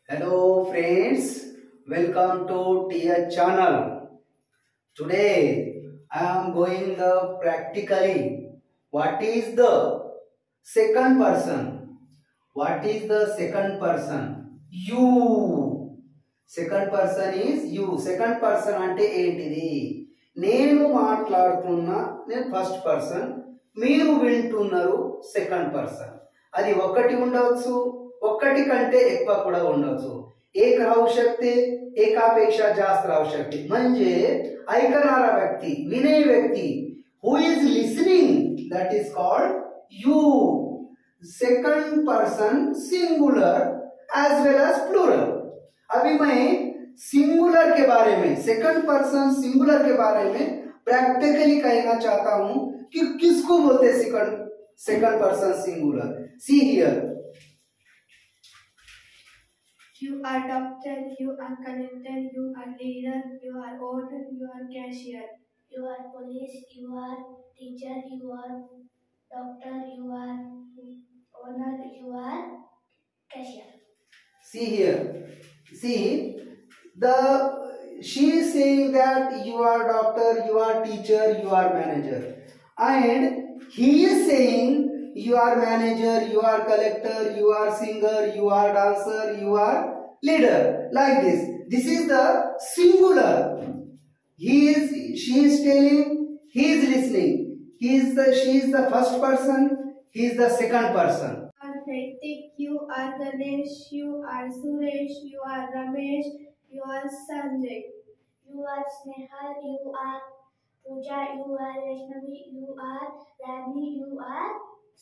Hello friends, welcome to TH channel. Today I am going the practically what is the second person. What is the second person? You. Second person is you. Second person ante ఏంటిది? నేను మాట్లాడుతున్నా నేను first person, మీరు వింటున్నారు second person. అది ఒకటి ఉండవచ్చు, ఒక్కటి కంటే ఎక్కువ కూడా ఉండొచ్చు. एक राहू शकते, एकापेक्षा जास्त राहू शकते. म्हणजे ऐकणारा व्यक्ती, विनय व्यक्ती, who is listening, that is called you. Second person singular as well as plural. अभी मैं सिंगुलर के बारे में, सेकंड पर्सन सिंगुलर के बारे में प्रैक्टिकली कहना चाहता हूं कि किसको बोलते हैं second person singular. See here. You are doctor, you are collector, you are leader, you are owner, you are cashier. You are police, you are teacher, you are doctor, you are owner, you are cashier. See here. See, she is saying that you are doctor, you are teacher, you are manager, and he is saying you are manager, you are collector, you are singer, you are dancer, you are leader. Like this. This is the singular. She is telling, he is listening. She is the first person, he is the second person. You are Naitik, you are Ganesh, you are Suresh, you are Ramesh, you are Sanjay. You are Snehal, you are Pooja, you are Vaishnavi, you are Rani, you are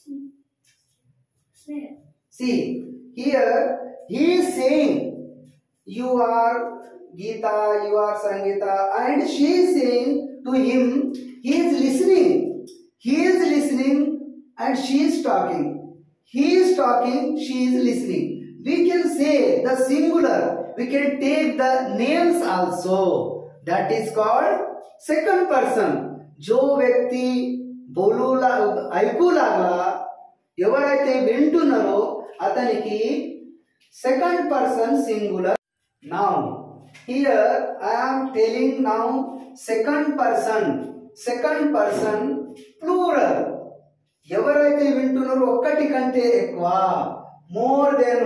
Snehal. See, here he is saying you are Geeta, you are Sangeeta, and she is saying to him, he is listening. He is listening and she is talking. He is talking, she is listening. We can say the singular. We can take the names also. That is called second person. जो व्यक्ति बोलू ऐकू लागला, ఎవరైతే వింటున్నారో అతనికి second person singular. Now here I am telling now second person plural. ఎవరైతే వింటున్నారో ఒక్కటి కంటే ఎక్కువ, more than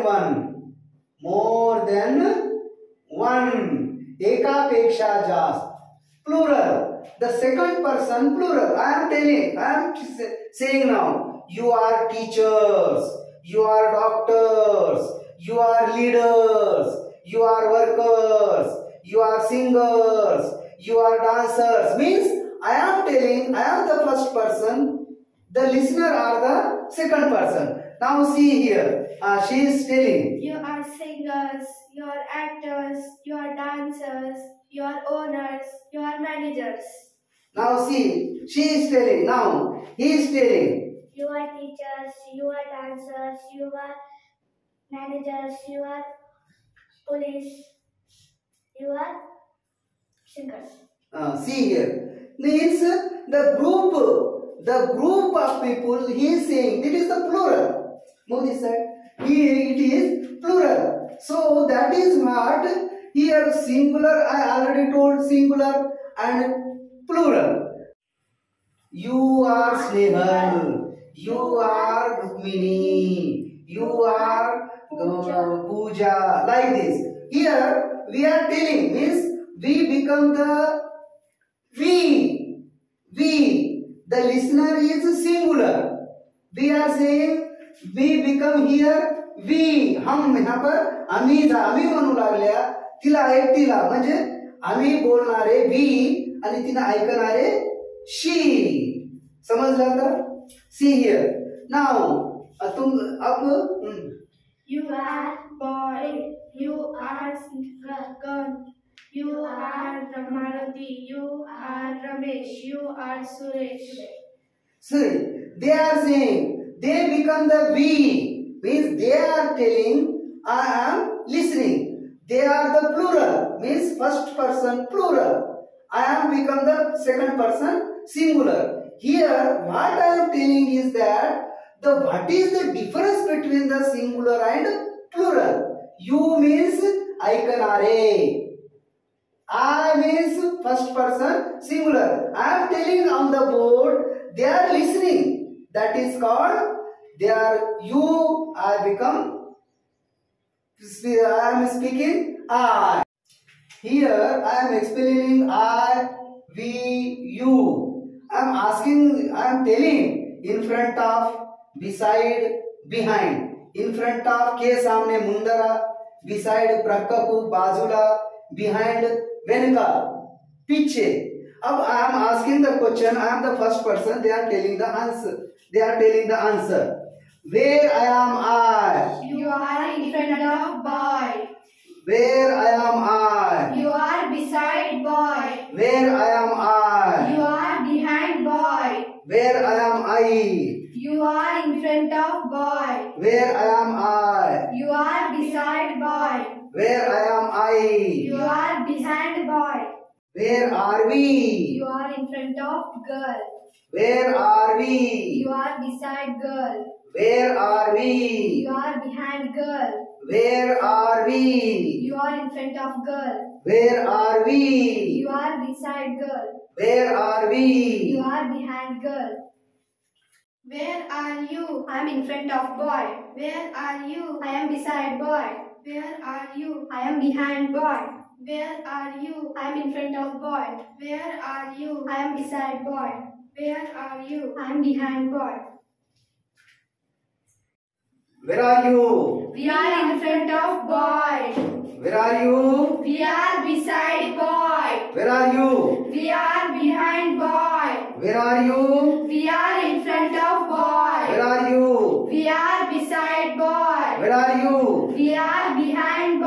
one, एकापेक्षा जास्त, plural. The second person plural. I am saying now, you are teachers, you are doctors, you are leaders, you are workers, you are singers, you are dancers. Means I am telling, I am the first person, the listener are the second person. Now see here, she is telling. You are singers, you are actors, you are dancers, you are owners, you are managers. Now see, she is telling. Now he is telling. You are teachers, you are dancers, you are managers, you are police, you are singers. See here, means the group of people he is saying, it is the plural. Modi said, it is plural. So that is what here singular, I already told singular and plural. You are Snehal, you are Rukmini, you are Pooja, like this. Here we are telling, means we become the we. The listener is singular. We are saying we become here we. हम यहाँ पर आम्ही म्हणू लागल्या, तिला एकटीला म्हणजे आम्ही बोलणारे we आणि तिला ऐकणारे she. समजलं का? See here. Now तुम अब You are boy, you are girl, you are Maruti, you are Ramesh, you are Suresh. See, they are saying, they become the we. Means they are telling, I am listening. They are the plural. Means first person plural. I am become the second person singular. Here what I am telling is that what is the difference between the singular and plural? You means I canare. I means first person singular. I am telling on the board. They are listening. That is called. They are you. I become. I am speaking I. Here I am explaining I, we, you. I am asking. I am telling in front of, beside, behind. In front of के सामने Mundra, beside प्रक्ककु बाजूला, behind वेनका पीछे. अब I am asking the question. I am the first person. They are telling the answer. They are telling the answer. Where I am I? You are in front of boy. Where I am I? You are beside boy. Where I am I? You are behind boy. Where I am I? You are in front of boy. Where I am I? You are beside boy. Where I am I? You are behind boy. Where are we? You are in front of girl. Where are we? You are beside girl. Where are we? You are behind girl. Where are we? You are in front of girl. Where are we? You are beside girl. Where are we? You are behind girl. Where are you? I am in front of boy. Where are you? I am beside boy. Where are you? I am behind boy. Where are you? I am in front of boy. Where are you? I am beside boy. Where are you? I am behind boy. Where are you? We are in front of boy. Where are you? We are beside boy. Where are you? We are behind boy. Where are you? We are in front of boy. Where are you? We are beside boy. Where are you? We are behind